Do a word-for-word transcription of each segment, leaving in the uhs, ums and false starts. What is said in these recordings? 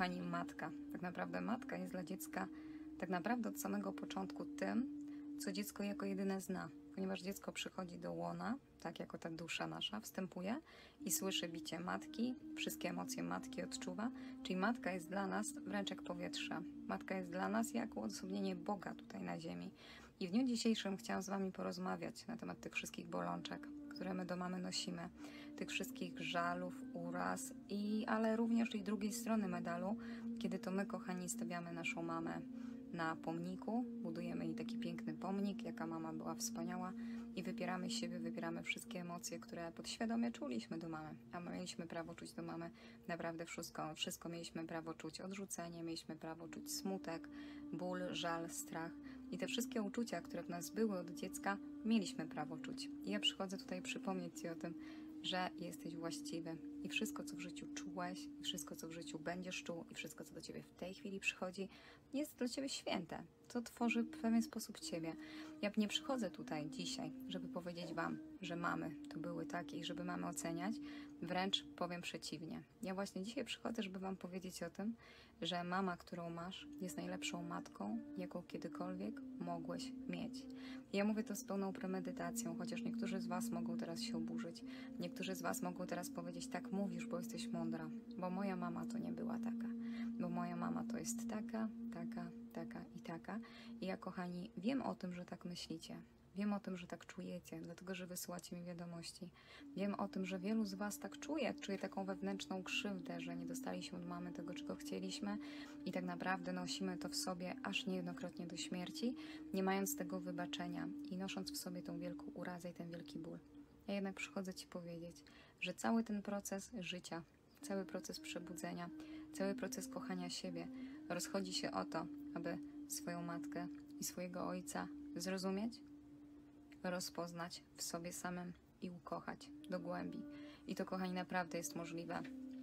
kochani, matka. Tak naprawdę matka jest dla dziecka tak naprawdę od samego początku tym, co dziecko jako jedyne zna. Ponieważ dziecko przychodzi do łona, tak jako ta dusza nasza, wstępuje i słyszy bicie matki, wszystkie emocje matki odczuwa, czyli matka jest dla nas wręcz jak powietrze. Matka jest dla nas jak uosobnienie Boga tutaj na ziemi. I w dniu dzisiejszym chciałam z Wami porozmawiać na temat tych wszystkich bolączek, które my do mamy nosimy, tych wszystkich żalów, uraz, i, ale również i drugiej strony medalu, kiedy to my, kochani, stawiamy naszą mamę na pomniku, budujemy jej taki piękny pomnik, jaka mama była wspaniała, i wypieramy siebie, wypieramy wszystkie emocje, które podświadomie czuliśmy do mamy. A my mieliśmy prawo czuć do mamy naprawdę wszystko. Wszystko mieliśmy prawo czuć. Odrzucenie, mieliśmy prawo czuć smutek, ból, żal, strach. I te wszystkie uczucia, które w nas były od dziecka, mieliśmy prawo czuć. I ja przychodzę tutaj przypomnieć Ci o tym, że jesteś właściwy i wszystko, co w życiu czułeś, i wszystko, co w życiu będziesz czuł, i wszystko, co do Ciebie w tej chwili przychodzi, jest dla Ciebie święte. To tworzy w pewien sposób Ciebie. Ja nie przychodzę tutaj dzisiaj, żeby powiedzieć Wam, że mamy to były takie i żeby mamy oceniać. Wręcz powiem przeciwnie. Ja właśnie dzisiaj przychodzę, żeby Wam powiedzieć o tym, że mama, którą masz, jest najlepszą matką, jaką kiedykolwiek mogłeś mieć. I ja mówię to z pełną premedytacją, chociaż niektórzy z Was mogą teraz się oburzyć. Niektórzy z Was mogą teraz powiedzieć, tak mówisz, bo jesteś mądra. Bo moja mama to nie była taka. Bo moja mama to jest taka, taka, taka i taka. I ja, kochani, wiem o tym, że tak myślicie. Wiem o tym, że tak czujecie, dlatego że wysyłacie mi wiadomości. Wiem o tym, że wielu z Was tak czuje, czuje taką wewnętrzną krzywdę, że nie dostaliśmy od mamy tego, czego chcieliśmy, i tak naprawdę nosimy to w sobie aż niejednokrotnie do śmierci, nie mając tego wybaczenia i nosząc w sobie tą wielką urazę i ten wielki ból. Ja jednak przychodzę Ci powiedzieć, że cały ten proces życia, cały proces przebudzenia, cały proces kochania siebie rozchodzi się o to, aby swoją matkę i swojego ojca zrozumieć, rozpoznać w sobie samym i ukochać do głębi. I to, kochani, naprawdę jest możliwe.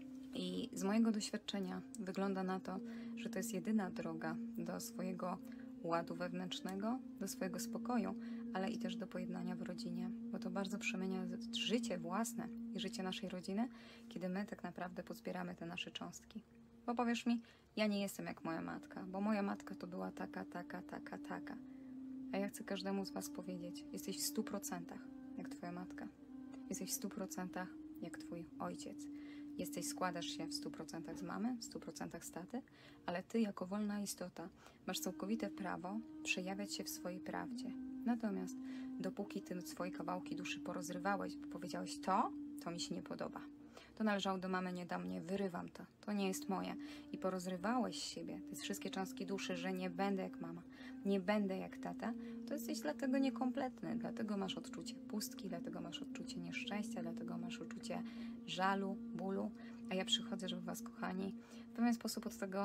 I z mojego doświadczenia wygląda na to, że to jest jedyna droga do swojego ładu wewnętrznego, do swojego spokoju, ale i też do pojednania w rodzinie, bo to bardzo przemienia życie własne i życie naszej rodziny, kiedy my tak naprawdę pozbieramy te nasze cząstki. Bo powiesz mi, ja nie jestem jak moja matka, bo moja matka to była taka, taka, taka, taka. A ja chcę każdemu z Was powiedzieć, jesteś w stu procentach jak Twoja matka. Jesteś w stu procentach jak Twój ojciec. Jesteś, składasz się w stu procentach z mamy, w stu procentach z taty, ale Ty jako wolna istota masz całkowite prawo przejawiać się w swojej prawdzie. Natomiast dopóki Ty swoje kawałki duszy porozrywałeś, bo powiedziałeś to, to mi się nie podoba. To należało do mamy, nie do mnie, wyrywam to. To nie jest moje. I porozrywałeś siebie, te wszystkie cząstki duszy, że nie będę jak mama, nie będę jak tata, to jesteś dlatego niekompletny, dlatego masz odczucie pustki, dlatego masz odczucie nieszczęścia, dlatego masz odczucie żalu, bólu. A ja przychodzę, żeby Was, kochani, w pewien sposób od tego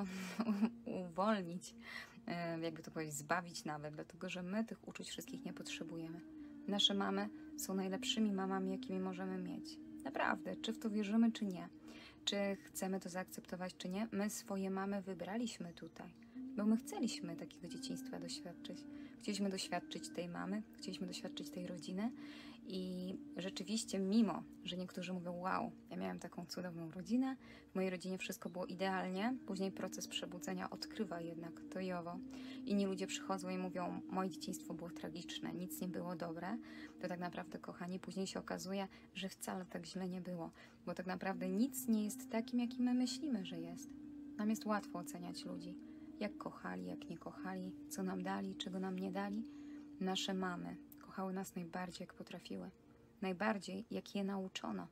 uwolnić, jakby to powiedzieć, zbawić nawet, dlatego że my tych uczuć wszystkich nie potrzebujemy. Nasze mamy są najlepszymi mamami, jakimi możemy mieć. Naprawdę, czy w to wierzymy, czy nie, czy chcemy to zaakceptować, czy nie, my swoje mamy wybraliśmy tutaj, bo my chcieliśmy takiego dzieciństwa doświadczyć. Chcieliśmy doświadczyć tej mamy, chcieliśmy doświadczyć tej rodziny i rzeczywiście, mimo że niektórzy mówią, wow, ja miałem taką cudowną rodzinę, w mojej rodzinie wszystko było idealnie, później proces przebudzenia odkrywa jednak to i owo. Inni ludzie przychodzą i mówią, moje dzieciństwo było tragiczne, nic nie było dobre, to tak naprawdę, kochani, później się okazuje, że wcale tak źle nie było, bo tak naprawdę nic nie jest takim, jakim my myślimy, że jest. Nam jest łatwo oceniać ludzi. Jak kochali, jak nie kochali, co nam dali, czego nam nie dali. Nasze mamy kochały nas najbardziej, jak potrafiły. Najbardziej, jak je nauczono.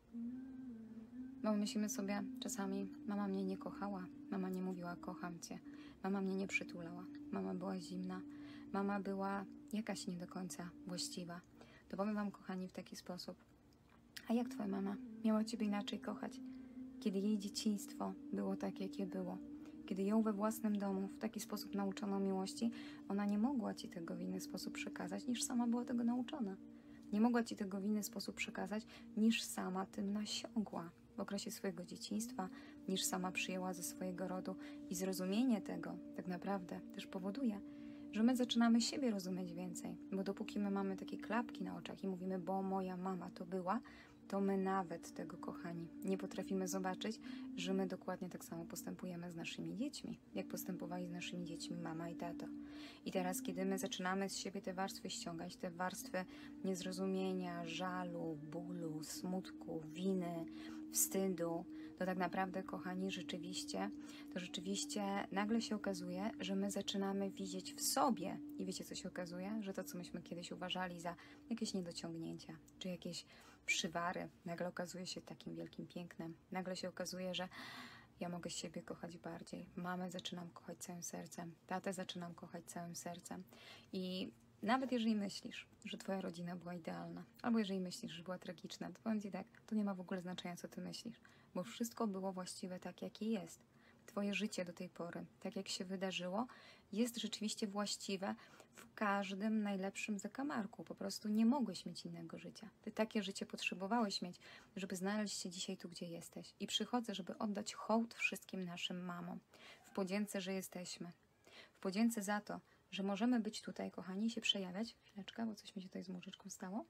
Bo myślimy sobie czasami, mama mnie nie kochała, mama nie mówiła, kocham cię, mama mnie nie przytulała, mama była zimna, mama była jakaś nie do końca właściwa. To powiem Wam, kochani, w taki sposób. A jak Twoja mama miała Ciebie inaczej kochać, kiedy jej dzieciństwo było takie, jakie było? Kiedy ją we własnym domu w taki sposób nauczono miłości, ona nie mogła Ci tego w inny sposób przekazać, niż sama była tego nauczona. Nie mogła Ci tego w inny sposób przekazać, niż sama tym nasiągła w okresie swojego dzieciństwa, niż sama przyjęła ze swojego rodu. I zrozumienie tego tak naprawdę też powoduje, że my zaczynamy siebie rozumieć więcej. Bo dopóki my mamy takie klapki na oczach i mówimy, bo moja mama to była, to my nawet tego, kochani, nie potrafimy zobaczyć, że my dokładnie tak samo postępujemy z naszymi dziećmi, jak postępowali z naszymi dziećmi mama i tato. I teraz, kiedy my zaczynamy z siebie te warstwy ściągać, te warstwy niezrozumienia, żalu, bólu, smutku, winy, wstydu, to tak naprawdę, kochani, rzeczywiście, to rzeczywiście nagle się okazuje, że my zaczynamy widzieć w sobie i wiecie, co się okazuje? Że to, co myśmy kiedyś uważali za jakieś niedociągnięcia, czy jakieś przywary, nagle okazuje się takim wielkim pięknem. Nagle się okazuje, że ja mogę siebie kochać bardziej. Mamę zaczynam kochać całym sercem, tatę zaczynam kochać całym sercem. I nawet jeżeli myślisz, że twoja rodzina była idealna, albo jeżeli myślisz, że była tragiczna, to powiem ci tak, to nie ma w ogóle znaczenia, co ty myślisz, bo wszystko było właściwe tak, jakie jest. Twoje życie do tej pory, tak jak się wydarzyło, jest rzeczywiście właściwe w każdym najlepszym zakamarku. Po prostu nie mogłeś mieć innego życia. Ty takie życie potrzebowałeś mieć, żeby znaleźć się dzisiaj tu, gdzie jesteś. I przychodzę, żeby oddać hołd wszystkim naszym mamom. W podzięce, że jesteśmy. W podzięce za to, że możemy być tutaj, kochani, i się przejawiać. Chwileczkę, bo coś mi się tutaj z mużyczką stało.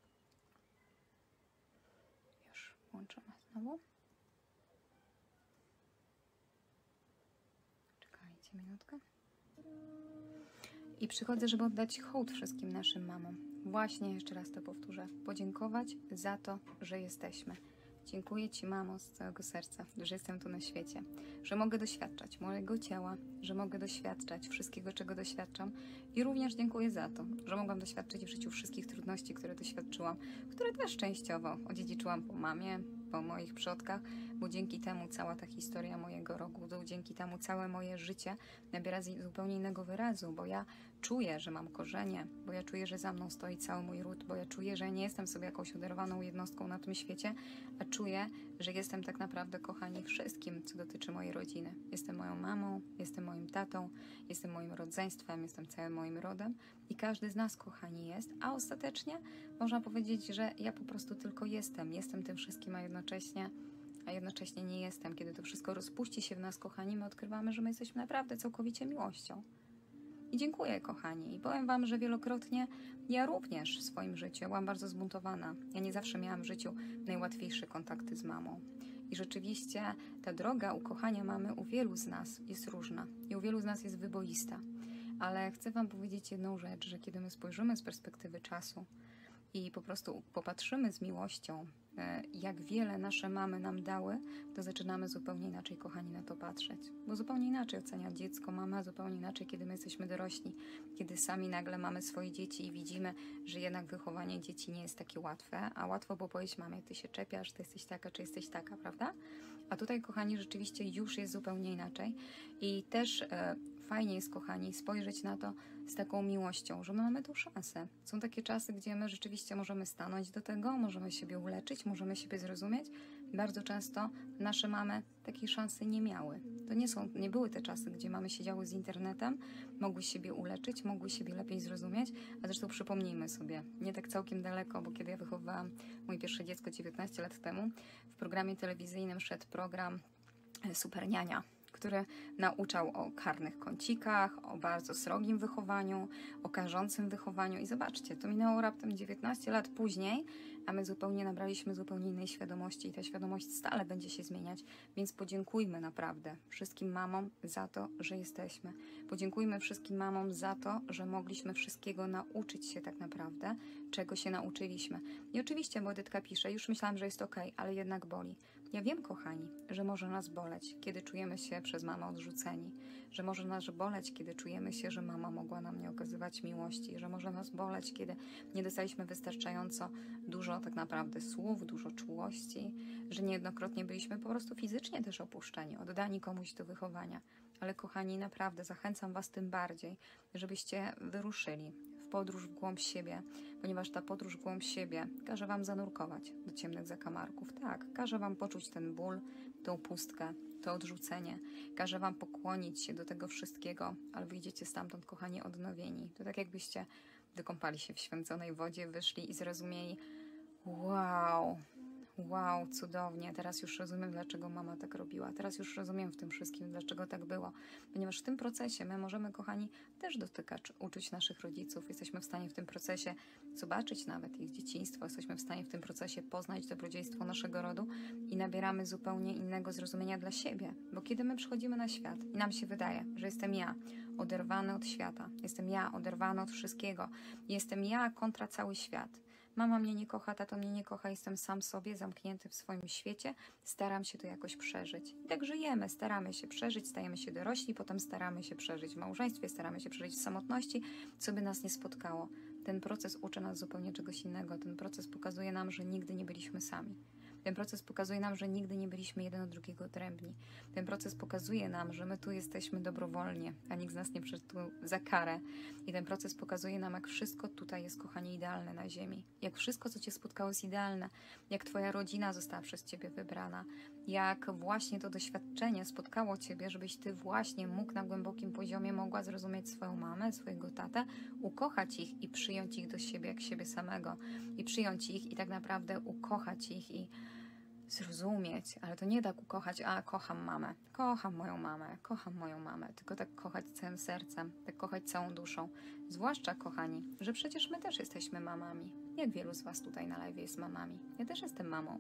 Już włączymy znowu. Czekajcie minutkę. I przychodzę, żeby oddać hołd wszystkim naszym mamom. Właśnie jeszcze raz to powtórzę. Podziękować za to, że jesteśmy. Dziękuję Ci, mamo, z całego serca, że jestem tu na świecie, że mogę doświadczać mojego ciała, że mogę doświadczać wszystkiego, czego doświadczam i również dziękuję za to, że mogłam doświadczyć w życiu wszystkich trudności, które doświadczyłam, które też częściowo odziedziczyłam po mamie, po moich przodkach, bo dzięki temu cała ta historia mojego rodu, dzięki temu całe moje życie nabiera zupełnie innego wyrazu, bo ja czuję, że mam korzenie, bo ja czuję, że za mną stoi cały mój ród, bo ja czuję, że nie jestem sobie jakąś oderwaną jednostką na tym świecie, a czuję, że jestem tak naprawdę, kochani, wszystkim, co dotyczy mojej rodziny. Jestem moją mamą, jestem moim tatą, jestem moim rodzeństwem, jestem całym moim rodem i każdy z nas, kochani, jest, a ostatecznie można powiedzieć, że ja po prostu tylko jestem. Jestem tym wszystkim, a jednocześnie, a jednocześnie nie jestem. Kiedy to wszystko rozpuści się w nas, kochani, my odkrywamy, że my jesteśmy naprawdę całkowicie miłością. I dziękuję, kochani. I powiem Wam, że wielokrotnie ja również w swoim życiu byłam bardzo zbuntowana. Ja nie zawsze miałam w życiu najłatwiejsze kontakty z mamą. I rzeczywiście ta droga ukochania mamy u wielu z nas jest różna. I u wielu z nas jest wyboista. Ale chcę Wam powiedzieć jedną rzecz, że kiedy my spojrzymy z perspektywy czasu i po prostu popatrzymy z miłością, jak wiele nasze mamy nam dały, to zaczynamy zupełnie inaczej, kochani, na to patrzeć. Bo zupełnie inaczej ocenia dziecko mama, zupełnie inaczej, kiedy my jesteśmy dorośli, kiedy sami nagle mamy swoje dzieci i widzimy, że jednak wychowanie dzieci nie jest takie łatwe, a łatwo było powiedzieć mamie, ty się czepiasz, ty jesteś taka, czy jesteś taka, prawda? A tutaj, kochani, rzeczywiście już jest zupełnie inaczej i też e, fajnie jest, kochani, spojrzeć na to z taką miłością, że my mamy tą szansę. Są takie czasy, gdzie my rzeczywiście możemy stanąć do tego, możemy siebie uleczyć, możemy siebie zrozumieć. Bardzo często nasze mamy takiej szansy nie miały. To nie są, nie były te czasy, gdzie mamy siedziały z internetem, mogły siebie uleczyć, mogły siebie lepiej zrozumieć, a zresztą przypomnijmy sobie, nie tak całkiem daleko, bo kiedy ja wychowywałam moje pierwsze dziecko dziewiętnaście lat temu, w programie telewizyjnym szedł program Super Niania, który nauczał o karnych kącikach, o bardzo srogim wychowaniu, o karzącym wychowaniu. I zobaczcie, to minęło raptem dziewiętnaście lat później, a my zupełnie nabraliśmy zupełnie innej świadomości i ta świadomość stale będzie się zmieniać, więc podziękujmy naprawdę wszystkim mamom za to, że jesteśmy. Podziękujmy wszystkim mamom za to, że mogliśmy wszystkiego nauczyć się tak naprawdę, czego się nauczyliśmy. I oczywiście Modytka pisze, już myślałam, że jest okej, ale jednak boli. Ja wiem, kochani, że może nas boleć, kiedy czujemy się przez mamę odrzuceni, że może nas boleć, kiedy czujemy się, że mama mogła nam nie okazywać miłości, że może nas boleć, kiedy nie dostaliśmy wystarczająco dużo tak naprawdę słów, dużo czułości, że niejednokrotnie byliśmy po prostu fizycznie też opuszczeni, oddani komuś do wychowania. Ale kochani, naprawdę zachęcam Was tym bardziej, żebyście wyruszyli w podróż w głąb siebie, ponieważ ta podróż w głąb siebie każe Wam zanurkować do ciemnych zakamarków. Tak, każe Wam poczuć ten ból, tą pustkę, to odrzucenie. Każe Wam pokłonić się do tego wszystkiego, ale wyjdziecie stamtąd, kochani, odnowieni. To tak jakbyście wykąpali się w święconej wodzie, wyszli i zrozumieli, wow, wow, cudownie, teraz już rozumiem, dlaczego mama tak robiła, teraz już rozumiem w tym wszystkim, dlaczego tak było, ponieważ w tym procesie my możemy, kochani, też dotykać uczuć naszych rodziców, jesteśmy w stanie w tym procesie zobaczyć nawet ich dzieciństwo, jesteśmy w stanie w tym procesie poznać dobrodziejstwo naszego rodu i nabieramy zupełnie innego zrozumienia dla siebie, bo kiedy my przychodzimy na świat i nam się wydaje, że jestem ja oderwany od świata, jestem ja oderwany od wszystkiego, jestem ja kontra cały świat, mama mnie nie kocha, tato mnie nie kocha, jestem sam sobie, zamknięty w swoim świecie, staram się to jakoś przeżyć. I tak żyjemy, staramy się przeżyć, stajemy się dorośli, potem staramy się przeżyć w małżeństwie, staramy się przeżyć w samotności, co by nas nie spotkało. Ten proces uczy nas zupełnie czegoś innego, ten proces pokazuje nam, że nigdy nie byliśmy sami. Ten proces pokazuje nam, że nigdy nie byliśmy jeden od drugiego odrębni. Ten proces pokazuje nam, że my tu jesteśmy dobrowolnie, a nikt z nas nie przyszedł tu za karę. I ten proces pokazuje nam, jak wszystko tutaj jest, kochanie, idealne na ziemi. Jak wszystko, co cię spotkało, jest idealne. Jak twoja rodzina została przez ciebie wybrana. Jak właśnie to doświadczenie spotkało ciebie, żebyś ty właśnie mógł na głębokim poziomie mogła zrozumieć swoją mamę, swojego tatę, ukochać ich i przyjąć ich do siebie jak siebie samego. I przyjąć ich i tak naprawdę ukochać ich i zrozumieć, ale to nie tak ukochać, a kocham mamę, kocham moją mamę, kocham moją mamę, tylko tak kochać całym sercem, tak kochać całą duszą. Zwłaszcza, kochani, że przecież my też jesteśmy mamami. Jak wielu z was tutaj na live jest mamami? Ja też jestem mamą.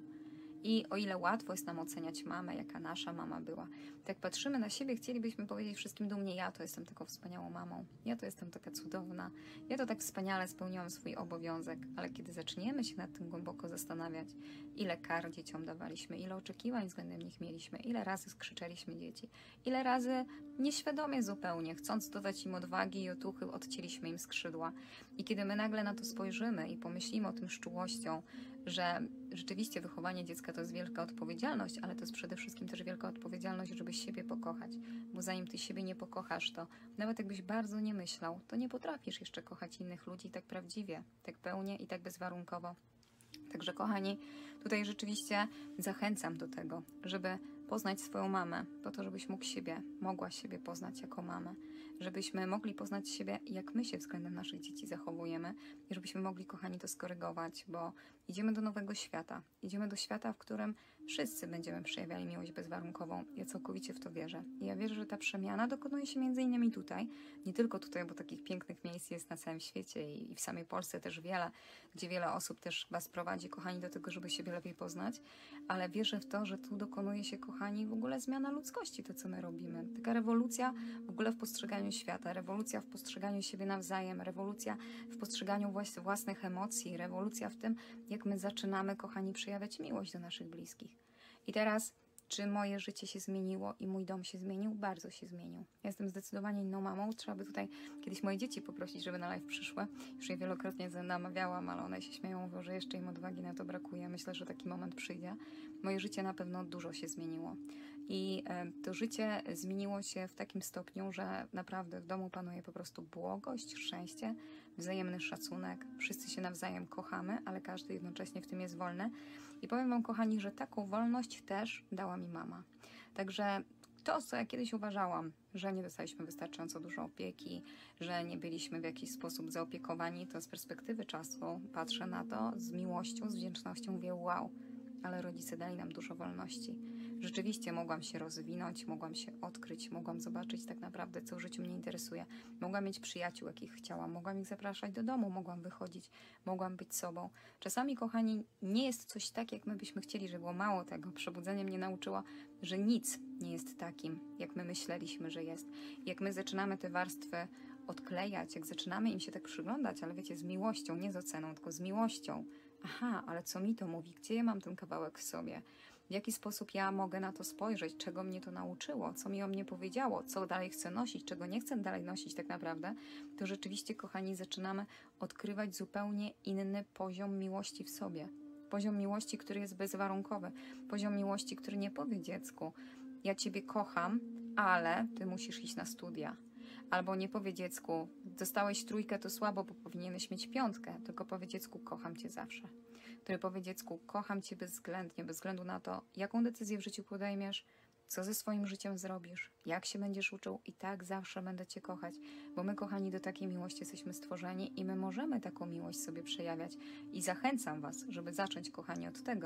I o ile łatwo jest nam oceniać mamę, jaka nasza mama była, tak patrzymy na siebie, chcielibyśmy powiedzieć wszystkim dumnie, ja to jestem taką wspaniałą mamą, ja to jestem taka cudowna, ja to tak wspaniale spełniłam swój obowiązek, ale kiedy zaczniemy się nad tym głęboko zastanawiać, ile kar dzieciom dawaliśmy, ile oczekiwań względem nich mieliśmy, ile razy skrzyczeliśmy dzieci, ile razy nieświadomie zupełnie, chcąc dodać im odwagi i otuchy, odcięliśmy im skrzydła. I kiedy my nagle na to spojrzymy i pomyślimy o tym z czułością, że rzeczywiście wychowanie dziecka to jest wielka odpowiedzialność, ale to jest przede wszystkim też wielka odpowiedzialność, żeby siebie pokochać. Bo zanim ty siebie nie pokochasz, to nawet jakbyś bardzo nie myślał, to nie potrafisz jeszcze kochać innych ludzi tak prawdziwie, tak pełnie i tak bezwarunkowo. Także, kochani, tutaj rzeczywiście zachęcam do tego, żeby poznać swoją mamę, po to, żebyś mógł siebie, mogła siebie poznać jako mamę, żebyśmy mogli poznać siebie, jak my się względem naszych dzieci zachowujemy i żebyśmy mogli, kochani, to skorygować, bo idziemy do nowego świata. Idziemy do świata, w którym wszyscy będziemy przejawiali miłość bezwarunkową. Ja całkowicie w to wierzę. I ja wierzę, że ta przemiana dokonuje się między innymi tutaj, nie tylko tutaj, bo takich pięknych miejsc jest na całym świecie i w samej Polsce też wiele, gdzie wiele osób też was prowadzi, kochani, do tego, żeby siebie lepiej poznać, ale wierzę w to, że tu dokonuje się, kochani, w ogóle zmiana ludzkości, to co my robimy. Taka rewolucja w ogóle w postrzeganiu świata, rewolucja w postrzeganiu siebie nawzajem, rewolucja w postrzeganiu włas- własnych emocji, rewolucja w tym, jak my zaczynamy, kochani, przejawiać miłość do naszych bliskich. I teraz, czy moje życie się zmieniło i mój dom się zmienił? Bardzo się zmienił. Ja jestem zdecydowanie inną mamą. Trzeba by tutaj kiedyś moje dzieci poprosić, żeby na live przyszły. Już je wielokrotnie namawiałam, ale one się śmieją, mówią, że jeszcze im odwagi na to brakuje. Myślę, że taki moment przyjdzie. Moje życie na pewno dużo się zmieniło. I e, to życie zmieniło się w takim stopniu, że naprawdę w domu panuje po prostu błogość, szczęście, wzajemny szacunek. Wszyscy się nawzajem kochamy, ale każdy jednocześnie w tym jest wolny. I powiem wam, kochani, że taką wolność też dała mi mama. Także to, co ja kiedyś uważałam, że nie dostaliśmy wystarczająco dużo opieki, że nie byliśmy w jakiś sposób zaopiekowani, to z perspektywy czasu patrzę na to z miłością, z wdzięcznością, mówię wow, ale rodzice dali nam dużo wolności. Rzeczywiście mogłam się rozwinąć, mogłam się odkryć, mogłam zobaczyć tak naprawdę, co w życiu mnie interesuje. Mogłam mieć przyjaciół, jakich chciałam, mogłam ich zapraszać do domu, mogłam wychodzić, mogłam być sobą. Czasami, kochani, nie jest coś tak, jak my byśmy chcieli, żeby było mało tego. Przebudzenie mnie nauczyło, że nic nie jest takim, jak my myśleliśmy, że jest. Jak my zaczynamy te warstwy odklejać, jak zaczynamy im się tak przyglądać, ale wiecie, z miłością, nie z oceną, tylko z miłością. Aha, ale co mi to mówi? Gdzie ja mam ten kawałek w sobie? W jaki sposób ja mogę na to spojrzeć? Czego mnie to nauczyło? Co mi o mnie powiedziało? Co dalej chcę nosić? Czego nie chcę dalej nosić tak naprawdę? To rzeczywiście, kochani, zaczynamy odkrywać zupełnie inny poziom miłości w sobie. Poziom miłości, który jest bezwarunkowy. Poziom miłości, który nie powie dziecku, ja ciebie kocham, ale ty musisz iść na studia. Albo nie powie dziecku, dostałeś trójkę, to słabo, bo powinieneś mieć piątkę, tylko powie dziecku, kocham cię zawsze. Który powie dziecku, kocham cię bezwzględnie, bez względu na to, jaką decyzję w życiu podejmiesz, co ze swoim życiem zrobisz, jak się będziesz uczył i tak zawsze będę cię kochać, bo my, kochani, do takiej miłości jesteśmy stworzeni i my możemy taką miłość sobie przejawiać. I zachęcam was, żeby zacząć, kochani, od tego,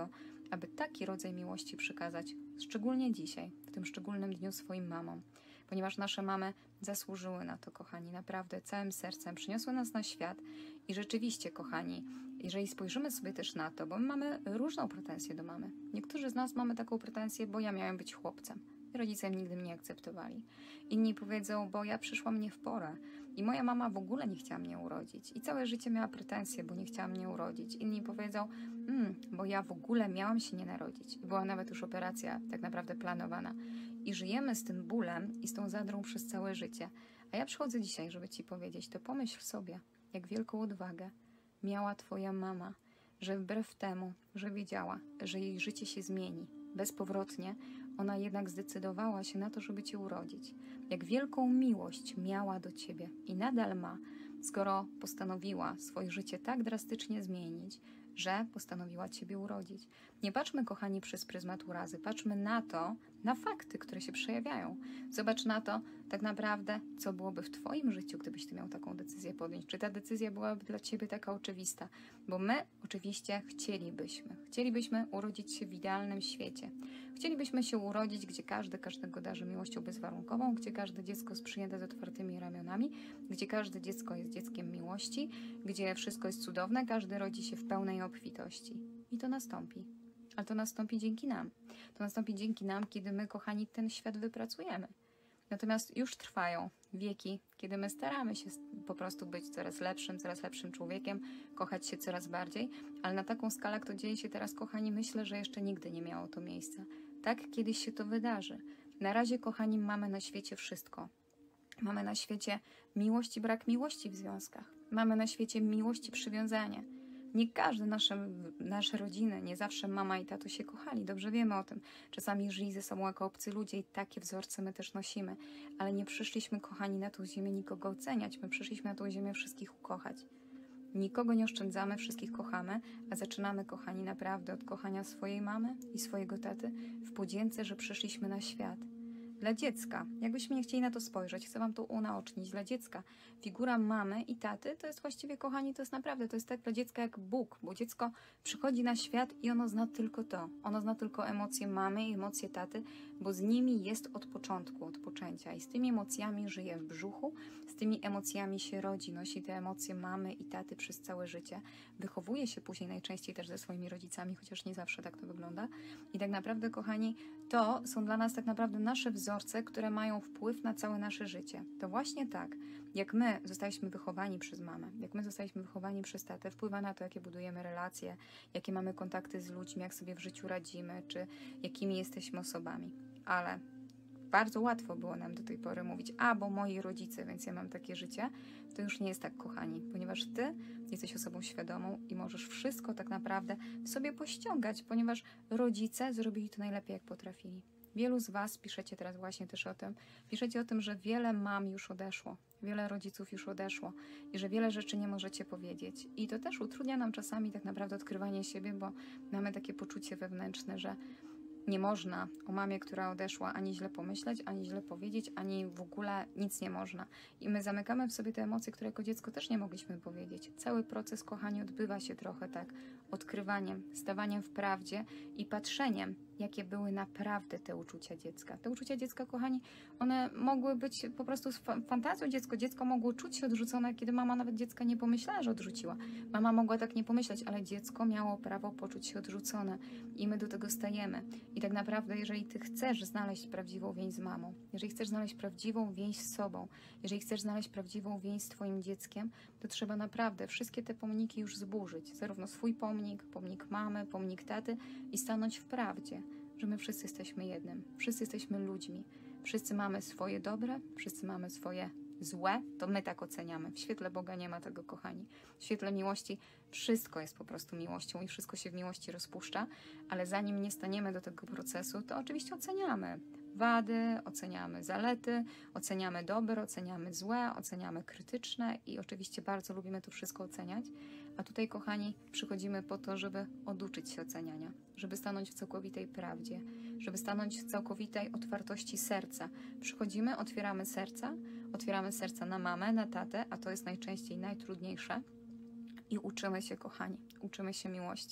aby taki rodzaj miłości przekazać, szczególnie dzisiaj, w tym szczególnym dniu swoim mamom. Ponieważ nasze mamy zasłużyły na to, kochani, naprawdę całym sercem przyniosły nas na świat i rzeczywiście, kochani, jeżeli spojrzymy sobie też na to, bo my mamy różną pretensję do mamy. Niektórzy z nas mamy taką pretensję, bo ja miałem być chłopcem. I rodzice nigdy mnie nie akceptowali. Inni powiedzą, bo ja przyszłam nie w porę i moja mama w ogóle nie chciała mnie urodzić. I całe życie miała pretensje, bo nie chciała mnie urodzić. Inni powiedzą, mm, bo ja w ogóle miałam się nie narodzić. I była nawet już operacja tak naprawdę planowana. I żyjemy z tym bólem i z tą zadrą przez całe życie. A ja przychodzę dzisiaj, żeby Ci powiedzieć, to pomyśl sobie, jak wielką odwagę miała Twoja mama, że wbrew temu, że wiedziała, że jej życie się zmieni bezpowrotnie, ona jednak zdecydowała się na to, żeby Cię urodzić. Jak wielką miłość miała do Ciebie i nadal ma, skoro postanowiła swoje życie tak drastycznie zmienić, że postanowiła Ciebie urodzić. Nie patrzmy, kochani, przez pryzmat urazy. Patrzmy na to, na fakty, które się przejawiają. Zobacz na to, tak naprawdę, co byłoby w Twoim życiu, gdybyś Ty miał taką decyzję podjąć. Czy ta decyzja byłaby dla Ciebie taka oczywista? Bo my oczywiście chcielibyśmy. Chcielibyśmy urodzić się w idealnym świecie. Chcielibyśmy się urodzić, gdzie każdy każdego darzy miłością bezwarunkową, gdzie każde dziecko jest przyjęte z otwartymi ramionami, gdzie każde dziecko jest dzieckiem miłości, gdzie wszystko jest cudowne, każdy rodzi się w pełnej obfitości. I to nastąpi. Ale to nastąpi dzięki nam. To nastąpi dzięki nam, kiedy my, kochani, ten świat wypracujemy. Natomiast już trwają wieki, kiedy my staramy się po prostu być coraz lepszym, coraz lepszym człowiekiem, kochać się coraz bardziej, ale na taką skalę, jak to dzieje się teraz, kochani, myślę, że jeszcze nigdy nie miało to miejsca. Tak kiedyś się to wydarzy. Na razie, kochani, mamy na świecie wszystko. Mamy na świecie miłość i brak miłości w związkach. Mamy na świecie miłość i przywiązanie. Nie każde nasze, nasze rodziny, nie zawsze mama i tato się kochali, dobrze wiemy o tym. Czasami żyli ze sobą jako obcy ludzie i takie wzorce my też nosimy. Ale nie przyszliśmy, kochani, na tą ziemię nikogo oceniać. My przyszliśmy na tą ziemię wszystkich ukochać. Nikogo nie oszczędzamy, wszystkich kochamy, a zaczynamy, kochani, naprawdę od kochania swojej mamy i swojego taty w podzięce, że przyszliśmy na świat. Dla dziecka, jakbyśmy nie chcieli na to spojrzeć, chcę Wam to unaocznić, dla dziecka figura mamy i taty to jest właściwie, kochani, to jest naprawdę, to jest tak dla dziecka jak Bóg, bo dziecko przychodzi na świat i ono zna tylko to. Ono zna tylko emocje mamy i emocje taty, bo z nimi jest od początku, od poczęcia i z tymi emocjami żyje w brzuchu, z tymi emocjami się rodzi, nosi te emocje mamy i taty przez całe życie, wychowuje się później najczęściej też ze swoimi rodzicami, chociaż nie zawsze tak to wygląda. I tak naprawdę, kochani, to są dla nas tak naprawdę nasze wzorce, które mają wpływ na całe nasze życie. To właśnie tak, jak my zostaliśmy wychowani przez mamę, jak my zostaliśmy wychowani przez tatę, wpływa na to, jakie budujemy relacje, jakie mamy kontakty z ludźmi, jak sobie w życiu radzimy, czy jakimi jesteśmy osobami. Ale bardzo łatwo było nam do tej pory mówić, a bo moi rodzice, więc ja mam takie życie. To już nie jest tak, kochani, ponieważ Ty jesteś osobą świadomą i możesz wszystko tak naprawdę w sobie pościągać, ponieważ rodzice zrobili to najlepiej, jak potrafili. Wielu z Was piszecie teraz właśnie też o tym, piszecie o tym, że wiele mam już odeszło, wiele rodziców już odeszło i że wiele rzeczy nie możecie powiedzieć. I to też utrudnia nam czasami tak naprawdę odkrywanie siebie, bo mamy takie poczucie wewnętrzne, że nie można o mamie, która odeszła, ani źle pomyśleć, ani źle powiedzieć, ani w ogóle nic nie można. I my zamykamy w sobie te emocje, które jako dziecko też nie mogliśmy powiedzieć. Cały proces, kochani, odbywa się trochę tak odkrywaniem, stawaniem w prawdzie i patrzeniem, jakie były naprawdę te uczucia dziecka. Te uczucia dziecka, kochani, one mogły być po prostu fantazją dziecko. Dziecko mogło czuć się odrzucone, kiedy mama nawet dziecka nie pomyślała, że odrzuciła. Mama mogła tak nie pomyśleć, ale dziecko miało prawo poczuć się odrzucone i my do tego stajemy. I tak naprawdę, jeżeli Ty chcesz znaleźć prawdziwą więź z mamą, jeżeli chcesz znaleźć prawdziwą więź z sobą, jeżeli chcesz znaleźć prawdziwą więź z Twoim dzieckiem, to trzeba naprawdę wszystkie te pomniki już zburzyć. Zarówno swój pomnik, pomnik mamy, pomnik taty i stanąć w prawdzie, że my wszyscy jesteśmy jednym. Wszyscy jesteśmy ludźmi. Wszyscy mamy swoje dobre, wszyscy mamy swoje złe. To my tak oceniamy. W świetle Boga nie ma tego, kochani. W świetle miłości wszystko jest po prostu miłością i wszystko się w miłości rozpuszcza, ale zanim nie staniemy do tego procesu, to oczywiście oceniamy wady, oceniamy zalety, oceniamy dobre, oceniamy złe, oceniamy krytyczne i oczywiście bardzo lubimy to wszystko oceniać. A tutaj, kochani, przychodzimy po to, żeby oduczyć się oceniania, żeby stanąć w całkowitej prawdzie, żeby stanąć w całkowitej otwartości serca. Przychodzimy, otwieramy serca, otwieramy serca na mamę, na tatę, a to jest najczęściej najtrudniejsze i uczymy się, kochani, uczymy się miłości.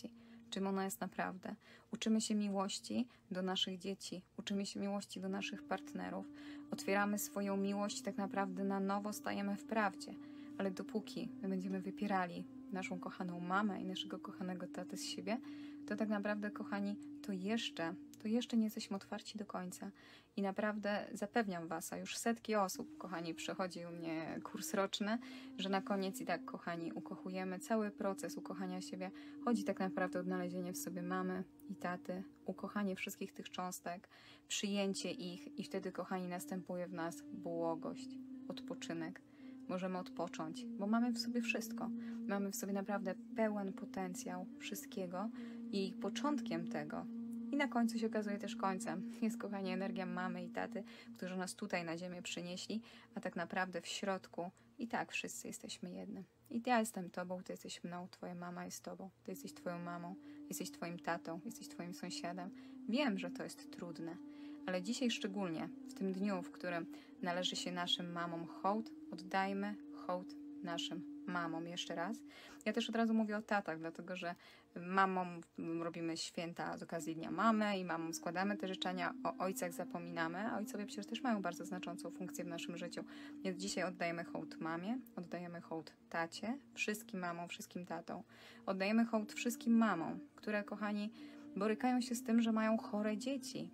czym ona jest naprawdę. Uczymy się miłości do naszych dzieci, uczymy się miłości do naszych partnerów, otwieramy swoją miłość tak naprawdę na nowo, stajemy w prawdzie. Ale dopóki my będziemy wypierali naszą kochaną mamę i naszego kochanego tatę z siebie, to tak naprawdę, kochani, to jeszcze, to jeszcze nie jesteśmy otwarci do końca. I naprawdę zapewniam Was, a już setki osób, kochani, przechodzi u mnie kurs roczny, że na koniec i tak, kochani, ukochujemy. Cały proces ukochania siebie chodzi tak naprawdę o odnalezienie w sobie mamy i taty, ukochanie wszystkich tych cząstek, przyjęcie ich i wtedy, kochani, następuje w nas błogość, odpoczynek. Możemy odpocząć, bo mamy w sobie wszystko. Mamy w sobie naprawdę pełen potencjał wszystkiego i początkiem tego. I na końcu się okazuje też końcem. Jest, kochani, energia mamy i taty, którzy nas tutaj na ziemię przynieśli, a tak naprawdę w środku i tak wszyscy jesteśmy jednym. I ja jestem tobą, ty jesteś mną, twoja mama jest tobą, ty jesteś twoją mamą, jesteś twoim tatą, jesteś twoim sąsiadem. Wiem, że to jest trudne, ale dzisiaj szczególnie, w tym dniu, w którym należy się naszym mamom hołd, oddajmy hołd naszym mamom jeszcze raz. Ja też od razu mówię o tatach, dlatego że mamom robimy święta z okazji Dnia Mamy i mamom składamy te życzenia, o ojcach zapominamy, a ojcowie przecież też mają bardzo znaczącą funkcję w naszym życiu. Więc dzisiaj oddajemy hołd mamie, oddajemy hołd tacie, wszystkim mamom, wszystkim tatą. Oddajemy hołd wszystkim mamom, które, kochani, borykają się z tym, że mają chore dzieci.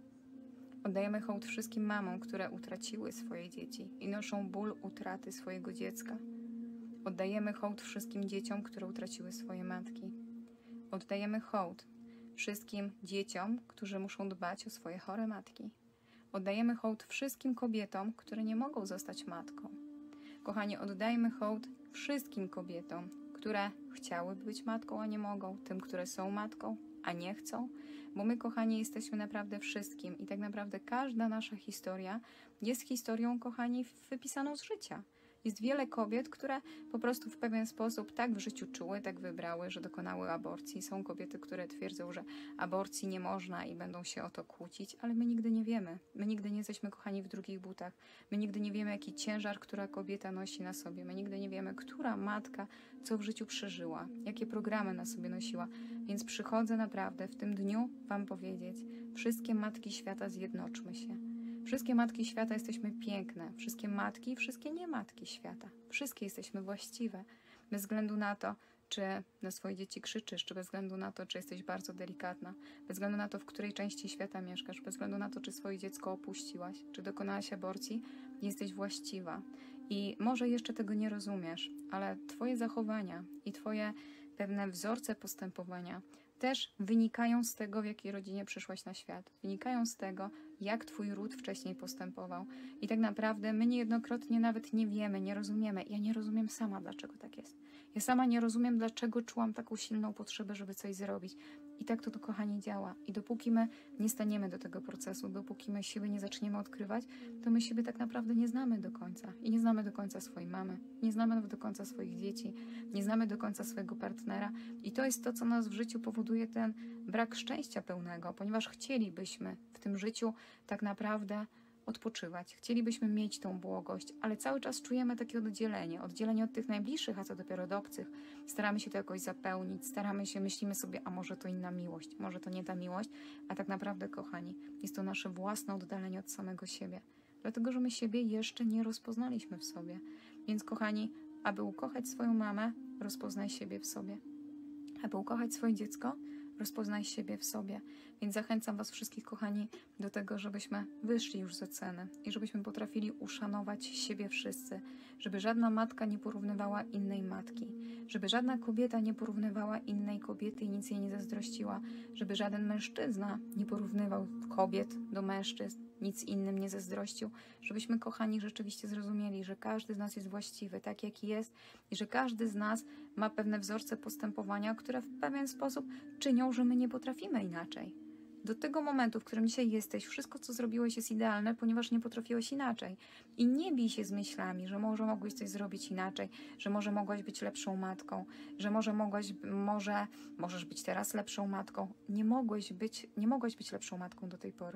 Oddajemy hołd wszystkim mamom, które utraciły swoje dzieci i noszą ból utraty swojego dziecka. Oddajemy hołd wszystkim dzieciom, które utraciły swoje matki. Oddajemy hołd wszystkim dzieciom, którzy muszą dbać o swoje chore matki. Oddajemy hołd wszystkim kobietom, które nie mogą zostać matką. Kochani, oddajmy hołd wszystkim kobietom, które chciałyby być matką, a nie mogą, tym, które są matką, a nie chcą, bo my, kochani, jesteśmy naprawdę wszystkim i tak naprawdę każda nasza historia jest historią, kochani, wypisaną z życia. Jest wiele kobiet, które po prostu w pewien sposób tak w życiu czuły, tak wybrały, że dokonały aborcji. Są kobiety, które twierdzą, że aborcji nie można i będą się o to kłócić, ale my nigdy nie wiemy. My nigdy nie jesteśmy, kochani, w drugich butach. My nigdy nie wiemy, jaki ciężar która kobieta nosi na sobie. My nigdy nie wiemy, która matka co w życiu przeżyła, jakie programy na sobie nosiła. Więc przychodzę naprawdę w tym dniu wam powiedzieć, wszystkie matki świata, zjednoczmy się. Wszystkie matki świata jesteśmy piękne. Wszystkie matki, wszystkie nie matki świata. Wszystkie jesteśmy właściwe. Bez względu na to, czy na swoje dzieci krzyczysz, czy bez względu na to, czy jesteś bardzo delikatna, bez względu na to, w której części świata mieszkasz, bez względu na to, czy swoje dziecko opuściłaś, czy dokonałaś aborcji, jesteś właściwa. I może jeszcze tego nie rozumiesz, ale twoje zachowania i twoje pewne wzorce postępowania też wynikają z tego, w jakiej rodzinie przyszłaś na świat. Wynikają z tego, jak twój ród wcześniej postępował. I tak naprawdę my niejednokrotnie nawet nie wiemy, nie rozumiemy. Ja nie rozumiem sama, dlaczego tak jest. Ja sama nie rozumiem, dlaczego czułam taką silną potrzebę, żeby coś zrobić. I tak to, to, kochani, działa. I dopóki my nie staniemy do tego procesu, dopóki my siebie nie zaczniemy odkrywać, to my siebie tak naprawdę nie znamy do końca. I nie znamy do końca swojej mamy, nie znamy nawet do końca swoich dzieci, nie znamy do końca swojego partnera. I to jest to, co nas w życiu powoduje ten brak szczęścia pełnego, ponieważ chcielibyśmy w tym życiu tak naprawdę odpoczywać. Chcielibyśmy mieć tą błogość, ale cały czas czujemy takie oddzielenie. Oddzielenie od tych najbliższych, a co dopiero od obcych. Staramy się to jakoś zapełnić, staramy się, myślimy sobie, a może to inna miłość, może to nie ta miłość, a tak naprawdę, kochani, jest to nasze własne oddalenie od samego siebie. Dlatego, że my siebie jeszcze nie rozpoznaliśmy w sobie. Więc, kochani, aby ukochać swoją mamę, rozpoznaj siebie w sobie. Aby ukochać swoje dziecko, rozpoznaj siebie w sobie. Więc zachęcam was wszystkich, kochani, do tego, żebyśmy wyszli już z oceny i żebyśmy potrafili uszanować siebie wszyscy. Żeby żadna matka nie porównywała innej matki. Żeby żadna kobieta nie porównywała innej kobiety i nic jej nie zazdrościła. Żeby żaden mężczyzna nie porównywał kobiet do mężczyzn, nic innym nie zazdrościł. Żebyśmy, kochani, rzeczywiście zrozumieli, że każdy z nas jest właściwy, tak jaki jest i że każdy z nas ma pewne wzorce postępowania, które w pewien sposób czynią, że my nie potrafimy inaczej. Do tego momentu, w którym dzisiaj jesteś, wszystko, co zrobiłeś, jest idealne, ponieważ nie potrafiłeś inaczej. I nie bij się z myślami, że może mogłeś coś zrobić inaczej, że może mogłaś być lepszą matką, że może mogłaś, może możesz być teraz lepszą matką. Nie mogłeś być, nie mogłaś być lepszą matką do tej pory.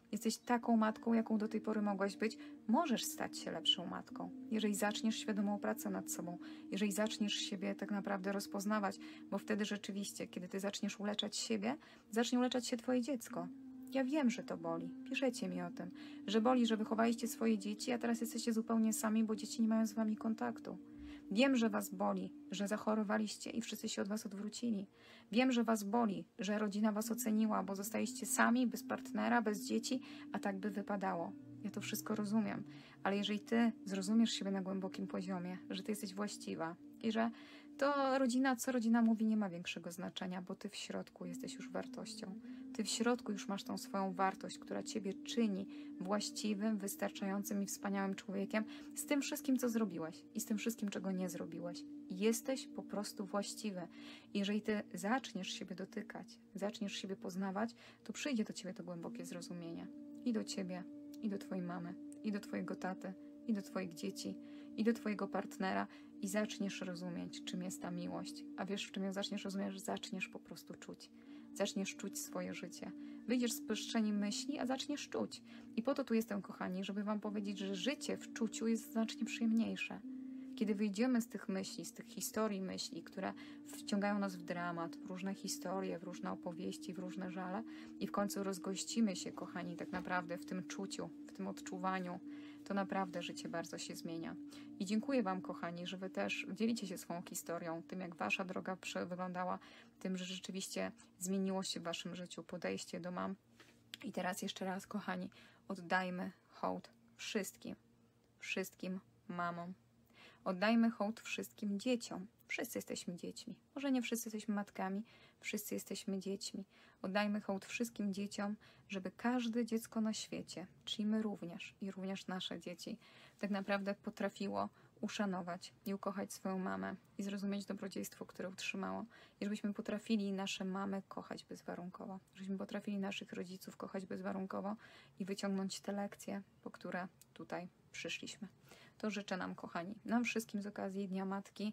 Jesteś taką matką, jaką do tej pory mogłaś być. Możesz stać się lepszą matką, jeżeli zaczniesz świadomą pracę nad sobą, jeżeli zaczniesz siebie tak naprawdę rozpoznawać, bo wtedy rzeczywiście, kiedy ty zaczniesz uleczać siebie, zacznie uleczać się twoje dziecko. Ja wiem, że to boli. Piszecie mi o tym, że boli, że wychowaliście swoje dzieci, a teraz jesteście zupełnie sami, bo dzieci nie mają z wami kontaktu. Wiem, że was boli, że zachorowaliście i wszyscy się od was odwrócili. Wiem, że was boli, że rodzina was oceniła, bo zostaliście sami, bez partnera, bez dzieci, a tak by wypadało. Ja to wszystko rozumiem, ale jeżeli ty zrozumiesz siebie na głębokim poziomie, że ty jesteś właściwa i że to rodzina, co rodzina mówi, nie ma większego znaczenia, bo ty w środku jesteś już wartością. Ty w środku już masz tą swoją wartość, która ciebie czyni właściwym, wystarczającym i wspaniałym człowiekiem z tym wszystkim, co zrobiłeś i z tym wszystkim, czego nie zrobiłeś. Jesteś po prostu właściwy. Jeżeli ty zaczniesz siebie dotykać, zaczniesz siebie poznawać, to przyjdzie do ciebie to głębokie zrozumienie. I do ciebie, i do twojej mamy, i do twojego taty, i do twoich dzieci, i do twojego partnera i zaczniesz rozumieć, czym jest ta miłość. A wiesz, w czym ją zaczniesz rozumieć? Zaczniesz po prostu czuć. Zaczniesz czuć swoje życie. Wyjdziesz z przestrzeni myśli, a zaczniesz czuć. I po to tu jestem, kochani, żeby wam powiedzieć, że życie w czuciu jest znacznie przyjemniejsze. Kiedy wyjdziemy z tych myśli, z tych historii myśli, które wciągają nas w dramat, w różne historie, w różne opowieści, w różne żale i w końcu rozgościmy się, kochani, tak naprawdę w tym czuciu, w tym odczuwaniu, to naprawdę życie bardzo się zmienia. I dziękuję wam, kochani, że wy też dzielicie się swoją historią, tym jak wasza droga wyglądała, tym, że rzeczywiście zmieniło się w waszym życiu podejście do mam. I teraz jeszcze raz, kochani, oddajmy hołd wszystkim, wszystkim mamom. Oddajmy hołd wszystkim dzieciom. Wszyscy jesteśmy dziećmi. Może nie wszyscy jesteśmy matkami, wszyscy jesteśmy dziećmi. Oddajmy hołd wszystkim dzieciom, żeby każde dziecko na świecie, czyli my również i również nasze dzieci, tak naprawdę potrafiło uszanować i ukochać swoją mamę i zrozumieć dobrodziejstwo, które utrzymało. I żebyśmy potrafili nasze mamy kochać bezwarunkowo. Żebyśmy potrafili naszych rodziców kochać bezwarunkowo i wyciągnąć te lekcje, po które tutaj przyszliśmy. To życzę nam, kochani, nam wszystkim z okazji Dnia Matki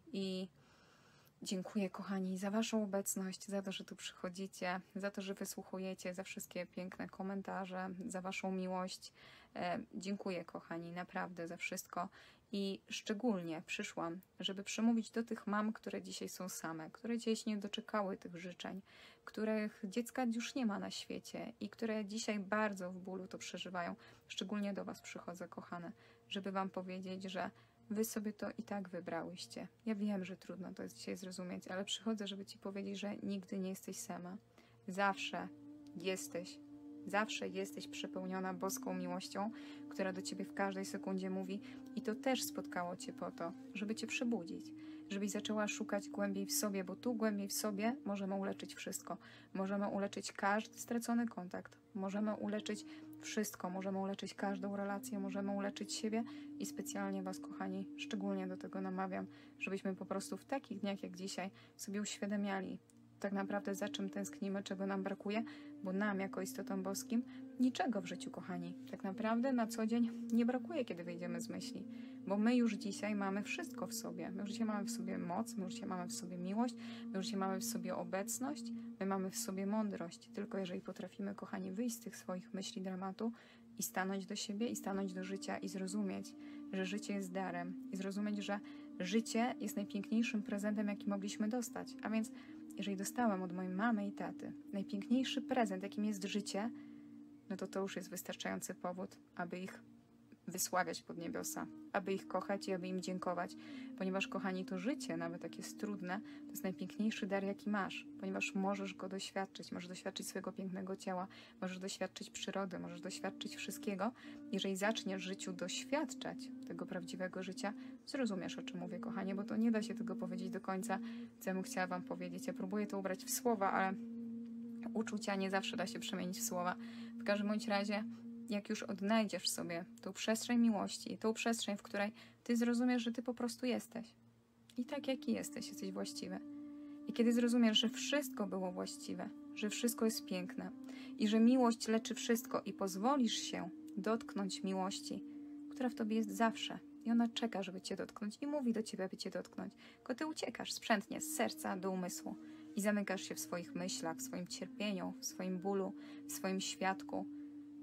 i dziękuję, kochani, za waszą obecność, za to, że tu przychodzicie, za to, że wysłuchujecie, za wszystkie piękne komentarze, za waszą miłość. E, dziękuję, kochani, naprawdę za wszystko i szczególnie przyszłam, żeby przemówić do tych mam, które dzisiaj są same, które dziś nie doczekały tych życzeń, których dziecka już nie ma na świecie i które dzisiaj bardzo w bólu to przeżywają. Szczególnie do was przychodzę, kochane, żeby wam powiedzieć, że wy sobie to i tak wybrałyście. Ja wiem, że trudno to jest dzisiaj zrozumieć, ale przychodzę, żeby ci powiedzieć, że nigdy nie jesteś sama. Zawsze jesteś, zawsze jesteś przepełniona boską miłością, która do ciebie w każdej sekundzie mówi i to też spotkało cię po to, żeby cię przebudzić, żebyś zaczęła szukać głębiej w sobie, bo tu głębiej w sobie możemy uleczyć wszystko. Możemy uleczyć każdy stracony kontakt, możemy uleczyć wszystko, możemy uleczyć każdą relację, możemy uleczyć siebie i specjalnie was, kochani, szczególnie do tego namawiam, żebyśmy po prostu w takich dniach jak dzisiaj sobie uświadamiali tak naprawdę, za czym tęsknimy, czego nam brakuje, bo nam jako istotom boskim niczego w życiu, kochani, tak naprawdę na co dzień nie brakuje, kiedy wyjdziemy z myśli, bo my już dzisiaj mamy wszystko w sobie. My już dzisiaj mamy w sobie moc, my już dzisiaj mamy w sobie miłość, my już dzisiaj mamy w sobie obecność, my mamy w sobie mądrość. Tylko jeżeli potrafimy, kochani, wyjść z tych swoich myśli, dramatu i stanąć do siebie, i stanąć do życia i zrozumieć, że życie jest darem i zrozumieć, że życie jest najpiękniejszym prezentem, jaki mogliśmy dostać. A więc jeżeli dostałem od mojej mamy i taty najpiękniejszy prezent, jakim jest życie, no to to już jest wystarczający powód, aby ich wysławiać pod niebiosa, aby ich kochać i aby im dziękować, ponieważ, kochani, to życie, nawet jak jest trudne, to jest najpiękniejszy dar, jaki masz, ponieważ możesz go doświadczyć, możesz doświadczyć swojego pięknego ciała, możesz doświadczyć przyrody, możesz doświadczyć wszystkiego. Jeżeli zaczniesz w życiu doświadczać tego prawdziwego życia, zrozumiesz, o czym mówię, kochanie, bo to nie da się tego powiedzieć do końca, co ja bym chciała wam powiedzieć. Ja próbuję to ubrać w słowa, ale uczucia nie zawsze da się przemienić w słowa. W każdym bądź razie, jak już odnajdziesz sobie tą przestrzeń miłości, tą przestrzeń, w której ty zrozumiesz, że ty po prostu jesteś. I tak, jaki jesteś, jesteś właściwy. I kiedy zrozumiesz, że wszystko było właściwe, że wszystko jest piękne i że miłość leczy wszystko i pozwolisz się dotknąć miłości, która w tobie jest zawsze. I ona czeka, żeby cię dotknąć i mówi do ciebie, aby cię dotknąć. Tylko ty uciekasz sprzętnie z serca do umysłu i zamykasz się w swoich myślach, w swoim cierpieniu, w swoim bólu, w swoim świadku.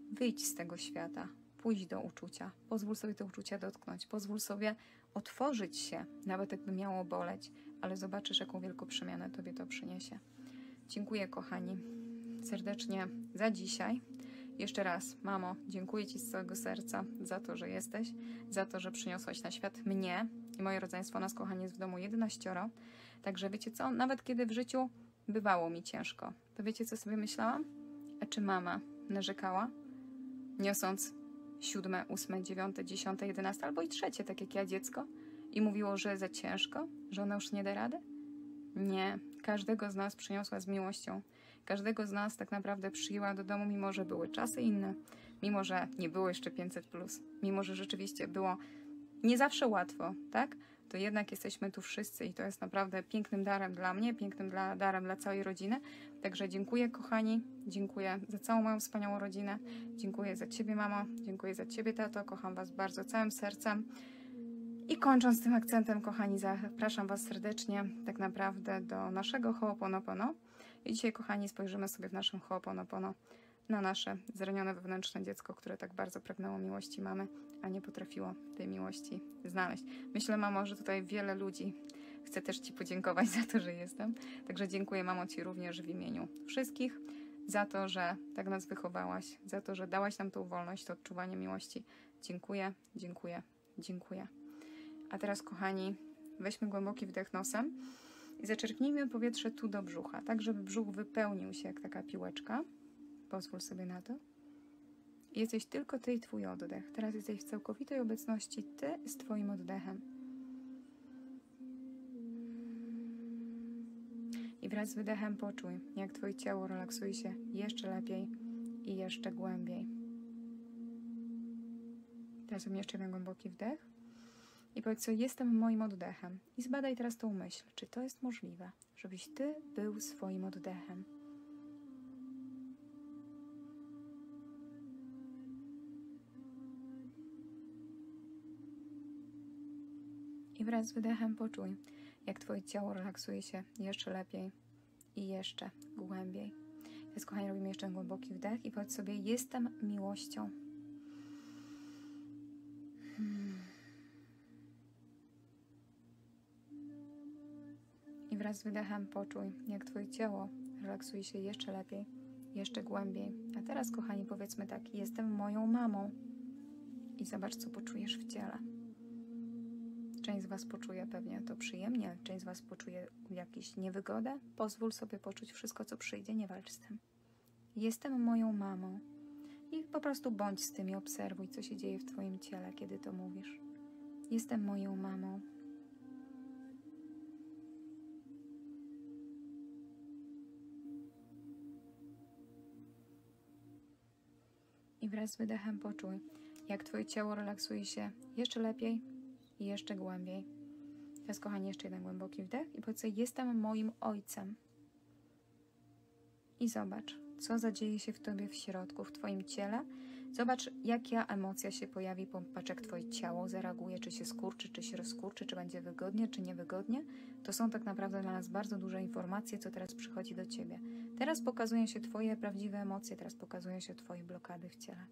Wyjdź z tego świata, pójdź do uczucia, pozwól sobie te uczucia dotknąć, pozwól sobie otworzyć się, nawet jakby miało boleć, ale zobaczysz, jaką wielką przemianę Tobie to przyniesie. Dziękuję, kochani, serdecznie za dzisiaj. Jeszcze raz, mamo, dziękuję Ci z całego serca za to, że jesteś, za to, że przyniosłaś na świat mnie i moje rodzeństwo. Nas, kochani, jest w domu jedenaścioro. Także wiecie co, nawet kiedy w życiu bywało mi ciężko, to wiecie, co sobie myślałam? A czy mama narzekała, niosąc siódme, ósme, dziewiąte, dziesiąte, jedenaste albo i trzecie, tak jak ja, dziecko, i mówiło, że za ciężko, że ona już nie da rady? Nie. Każdego z nas przyniosła z miłością. Każdego z nas tak naprawdę przyjęła do domu, mimo że były czasy inne, mimo że nie było jeszcze pięćset plus, mimo że rzeczywiście było nie zawsze łatwo, tak? To jednak jesteśmy tu wszyscy i to jest naprawdę pięknym darem dla mnie, pięknym dla, darem dla całej rodziny. Także dziękuję, kochani, dziękuję za całą moją wspaniałą rodzinę, dziękuję za Ciebie, mamo, dziękuję za Ciebie, tato, kocham Was bardzo całym sercem. I kończąc tym akcentem, kochani, zapraszam Was serdecznie tak naprawdę do naszego Ho'oponopono. I dzisiaj, kochani, spojrzymy sobie w naszym Ho'oponopono na nasze zranione wewnętrzne dziecko, które tak bardzo pragnęło miłości mamy, a nie potrafiło tej miłości znaleźć. Myślę, mamo, że tutaj wiele ludzi chce też Ci podziękować za to, że jestem. Także dziękuję, mamo, Ci również w imieniu wszystkich za to, że tak nas wychowałaś, za to, że dałaś nam tą wolność, to odczuwanie miłości. Dziękuję, dziękuję, dziękuję. A teraz, kochani, weźmy głęboki wdech nosem i zaczerpnijmy powietrze tu do brzucha, tak żeby brzuch wypełnił się jak taka piłeczka. Pozwól sobie na to. I jesteś tylko Ty i Twój oddech. Teraz jesteś w całkowitej obecności Ty z Twoim oddechem. I wraz z wydechem poczuj, jak Twoje ciało relaksuje się jeszcze lepiej i jeszcze głębiej. Teraz sobie jeszcze jeden głęboki wdech. I powiedz sobie, jestem moim oddechem. I zbadaj teraz tą myśl, czy to jest możliwe, żebyś Ty był swoim oddechem. I wraz z wydechem poczuj, jak Twoje ciało relaksuje się jeszcze lepiej i jeszcze głębiej. Teraz, kochani, robimy jeszcze głęboki wdech i powiedz sobie, jestem miłością. Hmm. I wraz z wydechem poczuj, jak Twoje ciało relaksuje się jeszcze lepiej, jeszcze głębiej. A teraz, kochani, powiedzmy tak, jestem moją mamą. I zobacz, co poczujesz w ciele. Część z Was poczuje pewnie to przyjemnie, część z Was poczuje jakąś niewygodę. Pozwól sobie poczuć wszystko, co przyjdzie, nie walcz z tym. Jestem moją mamą. I po prostu bądź z tym i obserwuj, co się dzieje w Twoim ciele, kiedy to mówisz. Jestem moją mamą. I wraz z wydechem poczuj, jak Twoje ciało relaksuje się jeszcze lepiej i jeszcze głębiej. Teraz, kochani, jeszcze jeden głęboki wdech i powiedz sobie, jestem moim ojcem. I zobacz, co zadzieje się w Tobie w środku, w Twoim ciele. Zobacz, jaka emocja się pojawi, popatrz, jak Twoje ciało zareaguje, czy się skurczy, czy się rozkurczy, czy będzie wygodnie, czy niewygodnie. To są tak naprawdę dla nas bardzo duże informacje, co teraz przychodzi do Ciebie. Teraz pokazują się Twoje prawdziwe emocje, teraz pokazują się Twoje blokady w ciele.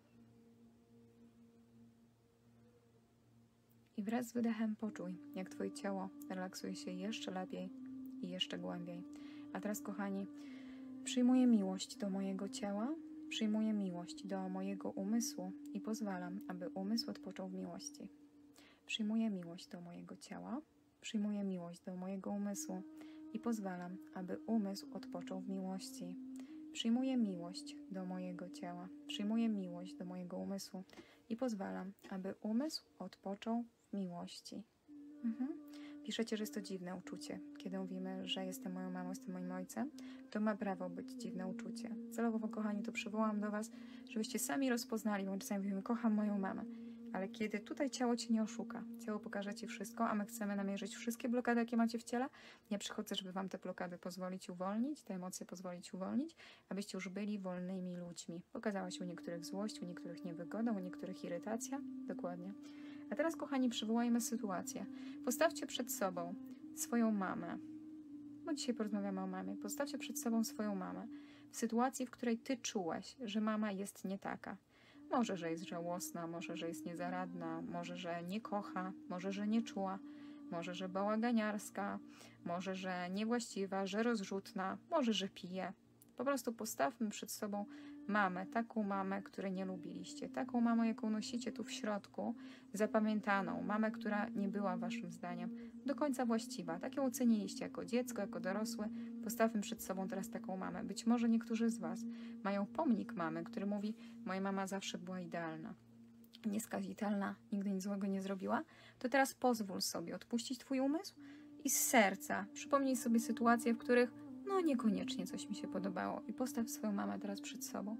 I wraz z wydechem poczuj, jak Twoje ciało relaksuje się jeszcze lepiej i jeszcze głębiej. A teraz, kochani, przyjmuję miłość do mojego ciała, przyjmuję miłość do mojego umysłu i pozwalam, aby umysł odpoczął w miłości. Przyjmuję miłość do mojego ciała, przyjmuję miłość do mojego umysłu i pozwalam, aby umysł odpoczął w miłości. Przyjmuję miłość do mojego ciała, przyjmuję miłość do mojego umysłu i pozwalam, aby umysł odpoczął w miłości. Mhm. Piszecie, że jest to dziwne uczucie. Kiedy mówimy, że jestem moją mamą, jestem moim ojcem, to ma prawo być dziwne uczucie. Celowo, kochani, to przywołam do Was, żebyście sami rozpoznali, bo czasami mówimy, kocham moją mamę. Ale kiedy tutaj ciało Cię nie oszuka, ciało pokaże Ci wszystko, a my chcemy namierzyć wszystkie blokady, jakie macie w ciele, nie przychodzę, żeby Wam te blokady pozwolić uwolnić, te emocje pozwolić uwolnić, abyście już byli wolnymi ludźmi. Pokazała się u niektórych złość, u niektórych niewygoda, u niektórych irytacja. Dokładnie. A teraz, kochani, przywołajmy sytuację. Postawcie przed sobą swoją mamę, bo dzisiaj porozmawiamy o mamie. Postawcie przed sobą swoją mamę. w sytuacji, w której ty czułeś, że mama jest nie taka. Może, że jest żałosna, może, że jest niezaradna, może, że nie kocha, może, że nie czuła, może, że bałaganiarska, może, że niewłaściwa, że rozrzutna, może, że pije. Po prostu postawmy przed sobą mamę, taką mamę, której nie lubiliście, taką mamę, jaką nosicie tu w środku, zapamiętaną, mamę, która nie była waszym zdaniem do końca właściwa. Tak ją oceniliście jako dziecko, jako dorosły. Postawmy przed sobą teraz taką mamę. Być może niektórzy z was mają pomnik mamy, który mówi: moja mama zawsze była idealna, nieskazitelna, nigdy nic złego nie zrobiła. To teraz pozwól sobie odpuścić twój umysł i z serca przypomnij sobie sytuacje, w których no niekoniecznie coś mi się podobało, i postaw swoją mamę teraz przed sobą.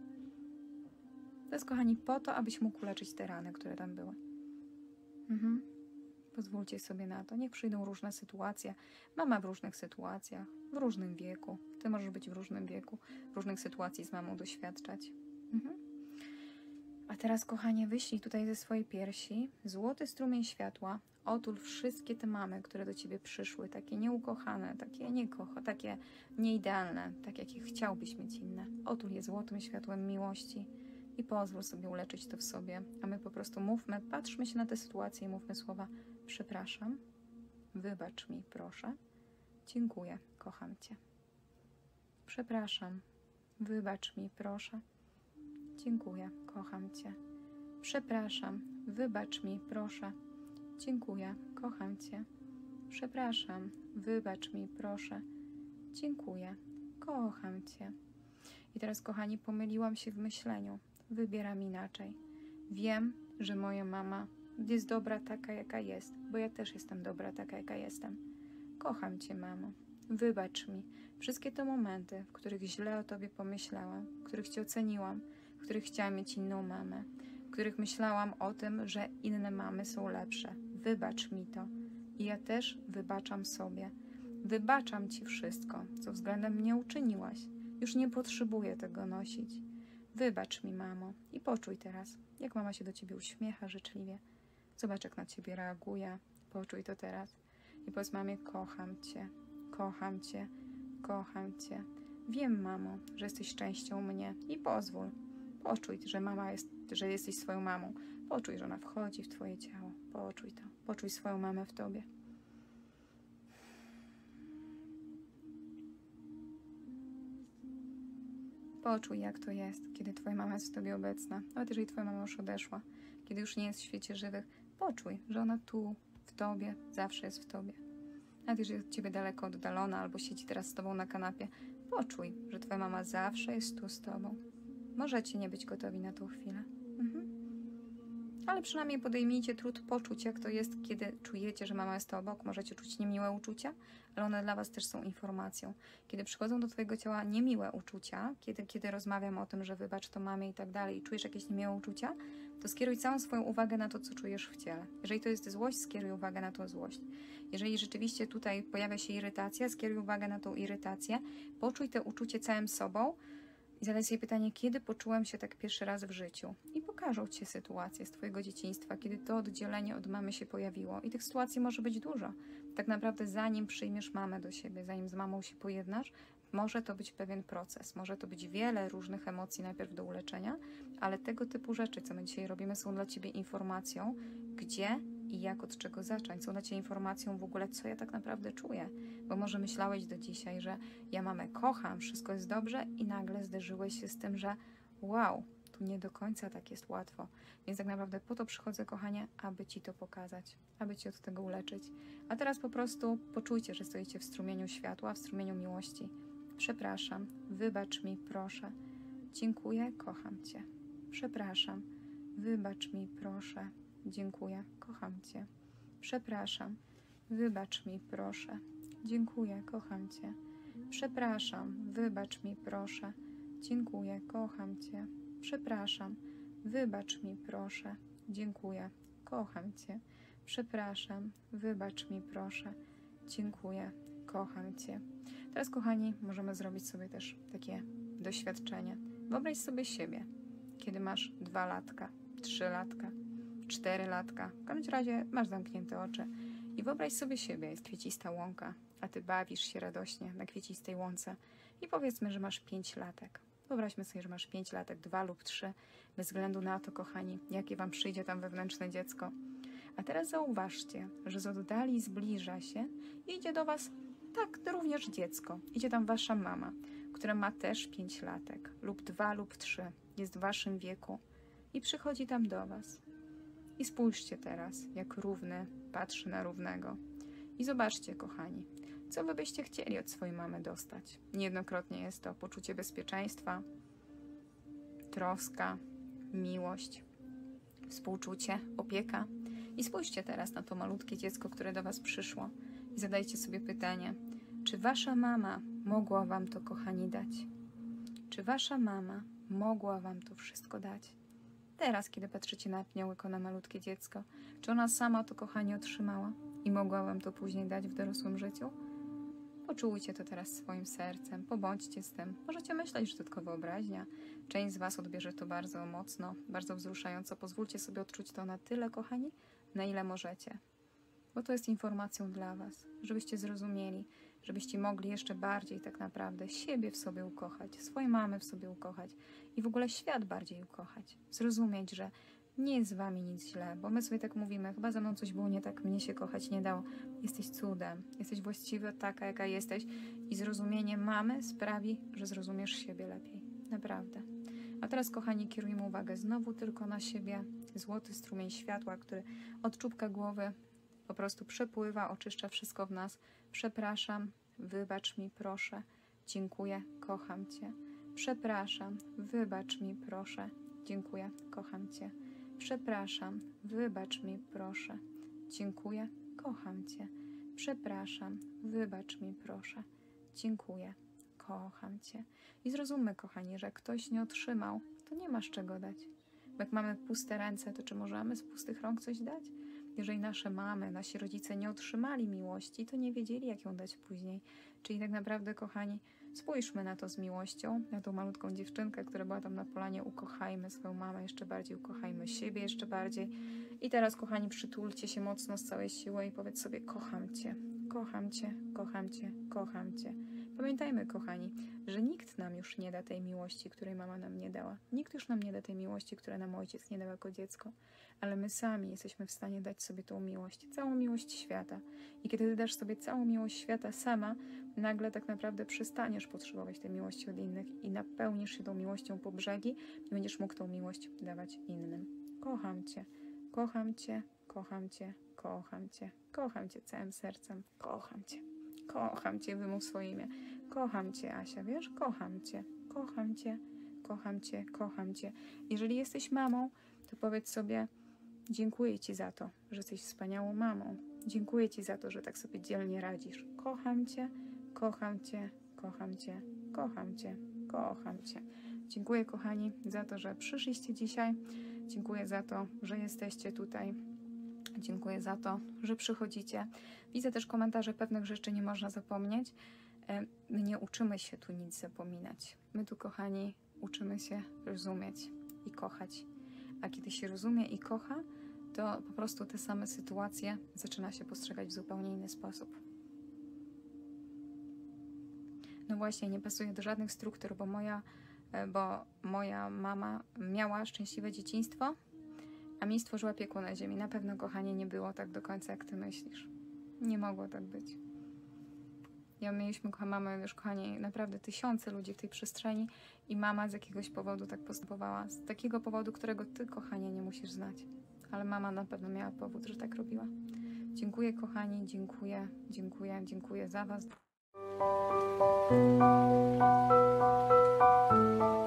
To jest, kochani, po to, abyś mógł leczyć te rany, które tam były. Mhm. Pozwólcie sobie na to. Niech przyjdą różne sytuacje. Mama w różnych sytuacjach, w różnym wieku. Ty możesz być w różnym wieku, różnych sytuacji z mamą doświadczać. Mhm. A teraz, kochanie, wyślij tutaj ze swojej piersi złoty strumień światła. Otul wszystkie te mamy, które do ciebie przyszły, takie nieukochane, takie niekocha, takie nieidealne, tak jakie chciałbyś mieć inne. Otul je złotym światłem miłości i pozwól sobie uleczyć to w sobie. A my po prostu mówmy, patrzmy się na tę sytuację i mówmy słowa: przepraszam, wybacz mi, proszę, dziękuję, kocham cię. Przepraszam, wybacz mi, proszę, dziękuję, kocham cię. Przepraszam, wybacz mi, proszę, dziękuję, kocham cię. Przepraszam, wybacz mi, proszę, dziękuję, kocham cię. I teraz, kochani, pomyliłam się w myśleniu. Wybieram inaczej. Wiem, że moja mama jest dobra taka, jaka jest, bo ja też jestem dobra taka, jaka jestem. Kocham cię, mamo. Wybacz mi wszystkie te momenty, w których źle o tobie pomyślałam, w których cię oceniłam, w których chciałam mieć inną mamę, w których myślałam o tym, że inne mamy są lepsze. Wybacz mi to. I ja też wybaczam sobie. Wybaczam ci wszystko, co względem mnie uczyniłaś. Już nie potrzebuję tego nosić. Wybacz mi, mamo. I poczuj teraz, jak mama się do ciebie uśmiecha życzliwie. Zobacz, jak na ciebie reaguje. Poczuj to teraz. I powiedz mamie: kocham cię, kocham cię, kocham cię. Wiem, mamo, że jesteś częścią mnie i pozwól. Poczuj, że mama jest, że jesteś swoją mamą. Poczuj, że ona wchodzi w twoje ciało. Poczuj to. Poczuj swoją mamę w tobie. Poczuj, jak to jest, kiedy twoja mama jest w tobie obecna. Nawet jeżeli twoja mama już odeszła, kiedy już nie jest w świecie żywych, poczuj, że ona tu, w tobie, zawsze jest w tobie. Nawet jeżeli jest od ciebie daleko oddalona albo siedzi teraz z tobą na kanapie, poczuj, że twoja mama zawsze jest tu z tobą. Możecie nie być gotowi na tą chwilę. Mhm. Ale przynajmniej podejmijcie trud poczuć, jak to jest, kiedy czujecie, że mama jest obok. Możecie czuć niemiłe uczucia, ale one dla was też są informacją. Kiedy przychodzą do twojego ciała niemiłe uczucia, kiedy, kiedy rozmawiam o tym, że wybacz to mamie i tak dalej, i czujesz jakieś niemiłe uczucia, to skieruj całą swoją uwagę na to, co czujesz w ciele. Jeżeli to jest złość, skieruj uwagę na tą złość. Jeżeli rzeczywiście tutaj pojawia się irytacja, skieruj uwagę na tą irytację. Poczuj to uczucie całym sobą i zadaj sobie pytanie: kiedy poczułem się tak pierwszy raz w życiu? I pokażą ci sytuacje z twojego dzieciństwa, kiedy to oddzielenie od mamy się pojawiło. I tych sytuacji może być dużo. Tak naprawdę zanim przyjmiesz mamę do siebie, zanim z mamą się pojednasz, może to być pewien proces. Może to być wiele różnych emocji najpierw do uleczenia, ale tego typu rzeczy, co my dzisiaj robimy, są dla ciebie informacją, gdzie i jak, od czego zacząć. Są dla ciebie informacją w ogóle, co ja tak naprawdę czuję. Bo może myślałeś do dzisiaj, że ja mamę kocham, wszystko jest dobrze, i nagle zderzyłeś się z tym, że wow, tu nie do końca tak jest łatwo. Więc tak naprawdę po to przychodzę, kochanie, aby ci to pokazać, aby ci od tego uleczyć. A teraz po prostu poczujcie, że stoicie w strumieniu światła, w strumieniu miłości. Przepraszam, wybacz mi, proszę. Dziękuję, kocham cię. Przepraszam, wybacz mi, proszę. Dziękuję, kocham cię. Przepraszam, wybacz mi, proszę. Dziękuję, kocham cię. Przepraszam, wybacz mi, proszę. Dziękuję, kocham cię. Przepraszam, wybacz mi, proszę. Dziękuję, kocham cię. Przepraszam, wybacz mi, proszę. Dziękuję, kocham cię. Teraz, kochani, możemy zrobić sobie też takie doświadczenie. Wyobraź sobie siebie, kiedy masz dwa latka, trzy latka, cztery latka. W każdym razie masz zamknięte oczy i wyobraź sobie siebie. Jest kwiecista łąka, a ty bawisz się radośnie na kwiecistej łące I powiedzmy, że masz pięć latek. Wyobraźmy sobie, że masz pięć latek, dwa lub trzy, bez względu na to, kochani, jakie wam przyjdzie tam wewnętrzne dziecko. A teraz zauważcie, że z oddali zbliża się i idzie do was tak również dziecko. Idzie tam wasza mama, która ma też pięć latek, lub dwa lub trzy, jest w waszym wieku i przychodzi tam do was. I spójrzcie teraz, jak równy patrzy na równego. I zobaczcie, kochani, co wy byście chcieli od swojej mamy dostać. Niejednokrotnie jest to poczucie bezpieczeństwa, troska, miłość, współczucie, opieka. I spójrzcie teraz na to malutkie dziecko, które do was przyszło i zadajcie sobie pytanie, czy wasza mama mogła wam to, kochani, dać? Czy wasza mama mogła wam to wszystko dać? Teraz, kiedy patrzycie na pniołko, na malutkie dziecko, czy ona sama to, kochani, otrzymała i mogła wam to później dać w dorosłym życiu? Poczujcie to teraz swoim sercem, pobądźcie z tym. Możecie myśleć, że to tylko wyobraźnia. Część z was odbierze to bardzo mocno, bardzo wzruszająco. Pozwólcie sobie odczuć to na tyle, kochani, na ile możecie. Bo to jest informacją dla was, żebyście zrozumieli, żebyście mogli jeszcze bardziej tak naprawdę siebie w sobie ukochać, swoje mamy w sobie ukochać i w ogóle świat bardziej ukochać. Zrozumieć, że nie jest z wami nic źle, bo my sobie tak mówimy, chyba ze mną coś było nie tak, mnie się kochać nie dało. Jesteś cudem, jesteś właściwie taka, jaka jesteś i zrozumienie mamy sprawi, że zrozumiesz siebie lepiej. Naprawdę. A teraz, kochani, kierujmy uwagę znowu tylko na siebie. Złoty strumień światła, który od czubka głowy po prostu przepływa, oczyszcza wszystko w nas. Przepraszam, wybacz mi, proszę. Dziękuję, kocham Cię. Przepraszam, wybacz mi, proszę. Dziękuję, kocham Cię. Przepraszam, wybacz mi, proszę. Dziękuję, kocham Cię. Przepraszam, wybacz mi, proszę. Dziękuję, kocham Cię. I zrozummy, kochani, że jak ktoś nie otrzymał, to nie masz czego dać. Bo jak mamy puste ręce, to czy możemy z pustych rąk coś dać? Jeżeli nasze mamy, nasi rodzice nie otrzymali miłości, to nie wiedzieli, jak ją dać później. Czyli tak naprawdę, kochani, spójrzmy na to z miłością, na tą malutką dziewczynkę, która była tam na polanie. Ukochajmy swoją mamę jeszcze bardziej, ukochajmy siebie jeszcze bardziej. I teraz, kochani, przytulcie się mocno z całej siły i powiedz sobie: kocham Cię, kocham Cię, kocham Cię, kocham Cię. Pamiętajmy, kochani, że nikt nam już nie da tej miłości, której mama nam nie dała. Nikt już nam nie da tej miłości, której nam ojciec nie dał jako dziecko. Ale my sami jesteśmy w stanie dać sobie tą miłość, całą miłość świata. I kiedy ty dasz sobie całą miłość świata sama, nagle tak naprawdę przestaniesz potrzebować tej miłości od innych i napełnisz się tą miłością po brzegi i będziesz mógł tą miłość dawać innym. Kocham Cię, kocham Cię, kocham Cię, kocham Cię, kocham Cię całym sercem, kocham Cię. Kocham Cię, wymów swoje imię. Kocham Cię, Asia, wiesz? Kocham Cię, kocham Cię, kocham Cię, kocham Cię. Jeżeli jesteś mamą, to powiedz sobie: dziękuję Ci za to, że jesteś wspaniałą mamą. Dziękuję Ci za to, że tak sobie dzielnie radzisz. Kocham Cię, kocham Cię, kocham Cię, kocham Cię, kocham Cię. Dziękuję, kochani, za to, że przyszliście dzisiaj. Dziękuję za to, że jesteście tutaj. Dziękuję za to, że przychodzicie. Widzę też komentarze, pewnych rzeczy nie można zapomnieć. My nie uczymy się tu nic zapominać. My tu, kochani, uczymy się rozumieć i kochać. A kiedy się rozumie i kocha, to po prostu te same sytuacje zaczyna się postrzegać w zupełnie inny sposób. No właśnie, nie pasuje do żadnych struktur, bo moja, bo moja mama miała szczęśliwe dzieciństwo, a mi stworzyła piekło na ziemi. Na pewno, kochanie, nie było tak do końca, jak ty myślisz. Nie mogło tak być. Ja mieliśmy, mamy już, kochani, naprawdę tysiące ludzi w tej przestrzeni i mama z jakiegoś powodu tak postępowała. Z takiego powodu, którego ty, kochanie, nie musisz znać. Ale mama na pewno miała powód, że tak robiła. Dziękuję, kochani, dziękuję, dziękuję, dziękuję za was.